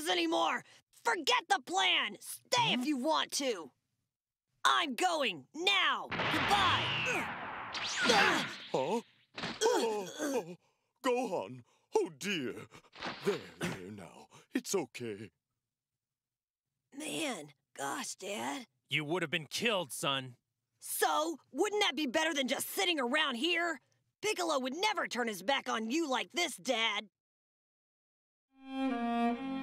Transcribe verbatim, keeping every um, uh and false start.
anymore! Forget the plan! Stay if you want to! I'm going, now! Goodbye! Huh? Oh, oh, Gohan! Oh dear! There, there now. It's okay. Man, gosh, Dad. You would have been killed, son. So, wouldn't that be better than just sitting around here? Piccolo would never turn his back on you like this, Dad.